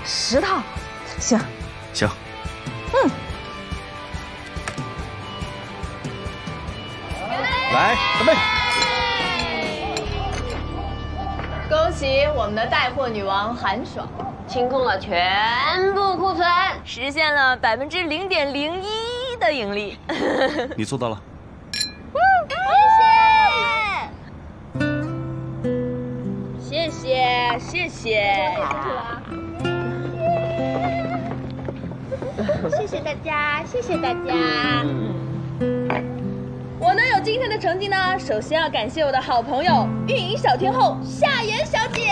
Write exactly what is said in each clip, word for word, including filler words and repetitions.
十套，行。 行。 嗯。 来，干杯！ 恭喜我们的带货女王韩爽， 清空了全部库存，实现了百分之零点零一的盈利。 你做到了。 谢谢，谢谢，谢谢。谢谢大家，谢谢大家。我能有今天的成绩呢，首先要感谢我的好朋友运营小天后夏妍小姐，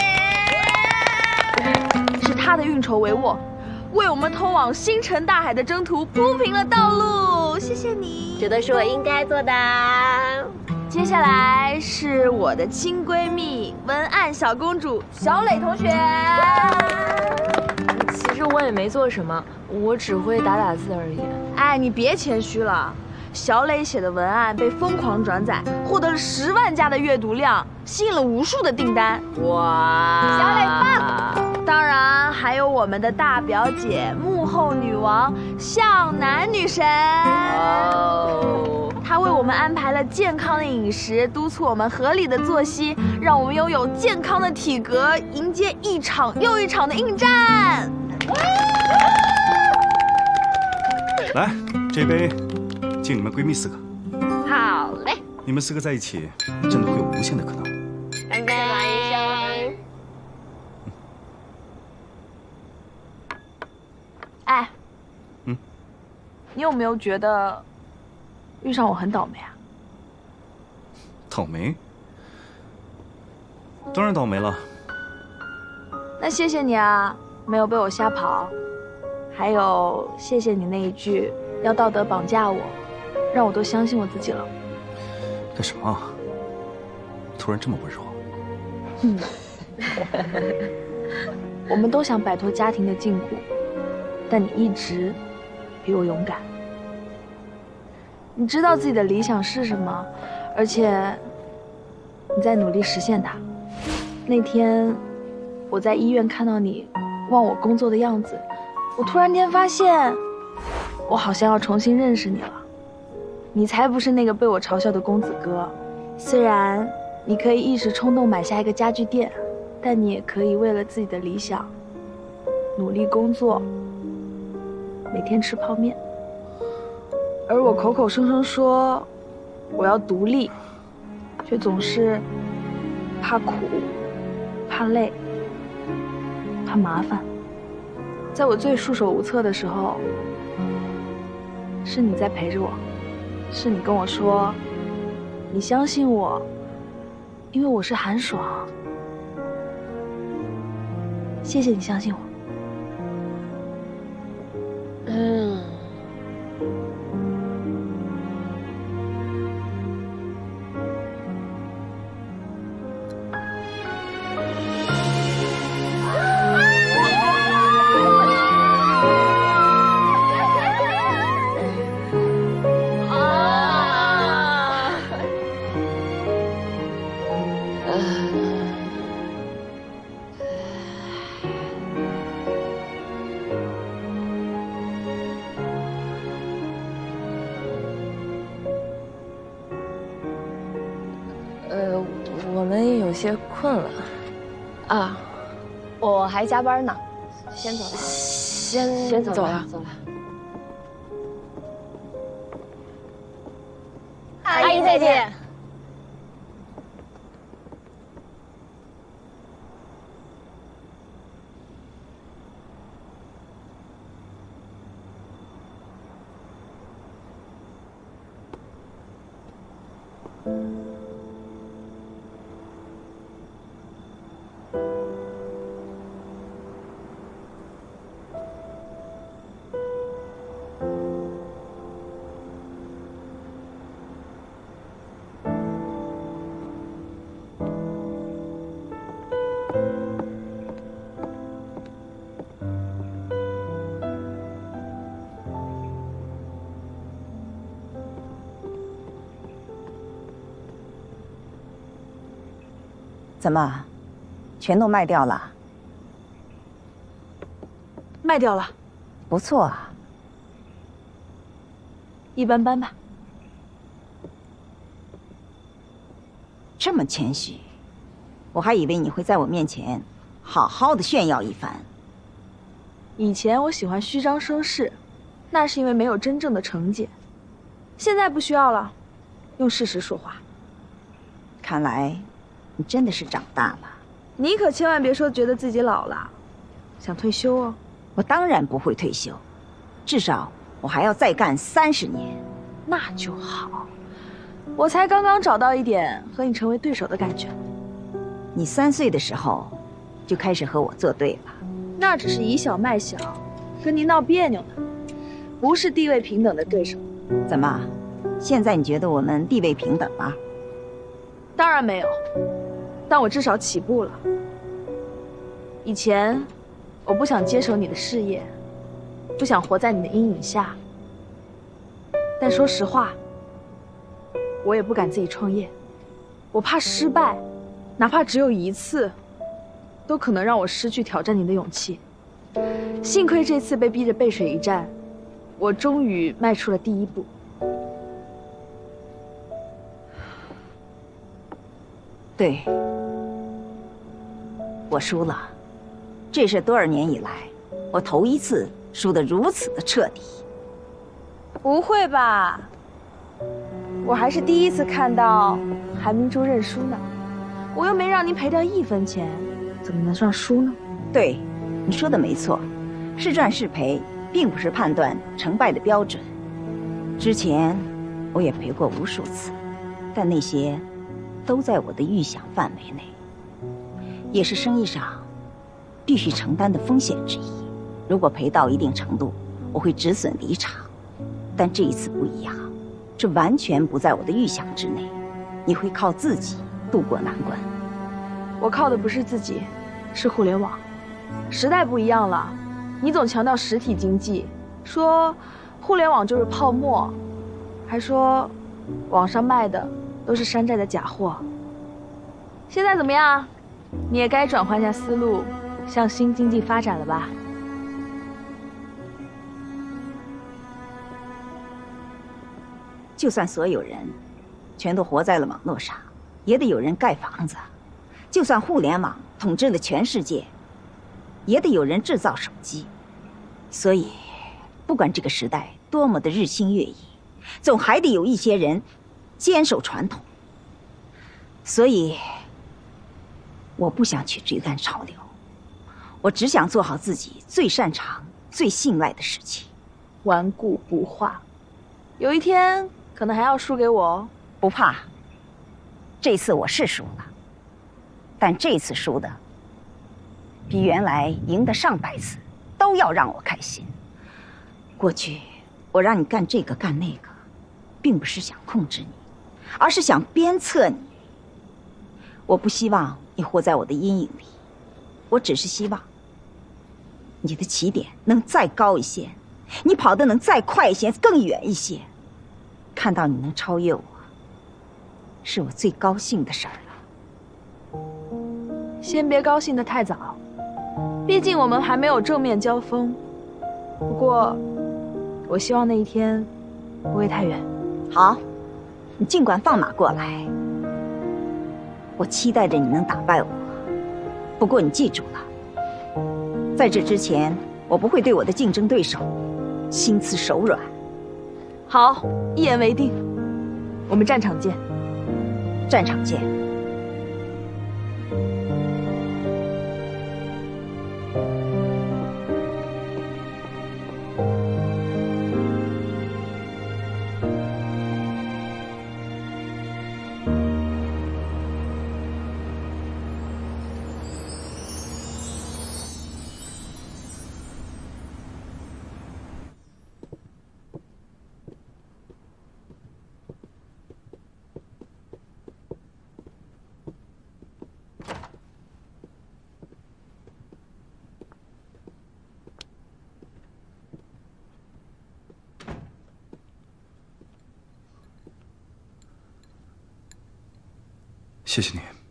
是她的运筹帷幄，为我们通往星辰大海的征途铺平了道路。谢谢你， 这都是我应该做的。 接下来是我的亲闺蜜文案小公主小磊同学。 其实我也没做什么，我只会打打字而已。 哎，你别谦虚了。小磊写的文案被疯狂转载，获得了十万加的阅读量，吸引了无数的订单。 哇， 小磊棒！当然还有我们的大表姐幕后女王向南女神。哦，她为我们安排了健康的饮食，督促我们合理的作息，让我们拥有健康的体格，迎接一场又一场的应战。 来，这杯。敬你们闺蜜四个。 好嘞， 你们四个在一起，真的会有无限的可能。 干杯！ 哎， 嗯， 你有没有觉得遇上我很倒霉啊？ 倒霉？当然倒霉了。 那谢谢你啊，没有被我瞎跑，还有谢谢你那一句要道德绑架我。让我都相信我自己了。 干什么？突然这么温柔？ 嗯，我们都想摆脱家庭的禁锢，但你一直比我勇敢。你知道自己的理想是什么，而且你在努力实现它。那天我在医院看到你忘我工作的样子，我突然间发现，我好像要重新认识你了。你才不是那个被我嘲笑的公子哥。虽然你可以一时冲动买下一个家具店，但你也可以为了自己的理想努力工作，每天吃泡面。而我口口声声说我要独立，却总是怕苦、怕累、怕麻烦。在我最束手无策的时候，是你在陪着我。是你跟我说，你相信我，因为我是韩爽。谢谢你相信我。 嗯。 些困了， 啊，我还加班呢，先走了。 先先走了，走了。 阿姨再见。 怎么，全都卖掉了？ 卖掉了。 不错啊。 一般般吧。 这么谦虚，我还以为你会在我面前好好的炫耀一番。 以前我喜欢虚张声势，那是因为没有真正的成绩。现在不需要了，用事实说话。 看来你真的是长大了。 你可千万别说觉得自己老了，想退休哦。 我当然不会退休，至少我还要再干三十年。 那就好。我才刚刚找到一点和你成为对手的感觉。 你三岁的时候就开始和我作对了。 那只是以小卖小，跟你闹别扭呢，不是地位平等的对手。 怎么，现在你觉得我们地位平等了？ 当然没有，但我至少起步了。以前，我不想接手你的事业，不想活在你的阴影下。但说实话，我也不敢自己创业，我怕失败，哪怕只有一次，都可能让我失去挑战你的勇气。幸亏这次被逼着背水一战，我终于迈出了第一步。 对，我输了。这是多少年以来我头一次输得如此的彻底。 不会吧？我还是第一次看到韩明珠认输呢。我又没让您赔掉一分钱，怎么能算输呢？ 对，你说的没错，是赚是赔并不是判断成败的标准。之前我也赔过无数次，但那些都在我的预想范围内，也是生意上必须承担的风险之一。如果赔到一定程度，我会止损离场。但这一次不一样，这完全不在我的预想之内。你会靠自己渡过难关。 我靠的不是自己，是互联网。时代不一样了，你总强调实体经济，说互联网就是泡沫，还说网上卖的都是山寨的假货。现在怎么样？你也该转换下思路，向新经济发展了吧？ 就算所有人全都活在了网络上，也得有人盖房子；就算互联网统治了全世界，也得有人制造手机。所以，不管这个时代多么的日新月异，总还得有一些人坚守传统。所以，我不想去追赶潮流，我只想做好自己最擅长、最信赖的事情。 顽固不化，有一天可能还要输给我哦。 不怕，这次我是输了，但这次输的比原来赢得上百次都要让我开心。过去我让你干这个干那个，并不是想控制你，而是想鞭策你。我不希望你活在我的阴影里，我只是希望你的起点能再高一些，你跑得能再快一些，更远一些。看到你能超越我，是我最高兴的事儿了。 先别高兴得太早，毕竟我们还没有正面交锋。不过，我希望那一天不会太远。 好，你尽管放马过来，我期待着你能打败我。不过你记住了，在这之前，我不会对我的竞争对手心慈手软。 好，一言为定，我们战场见。 战场见。 谢谢你。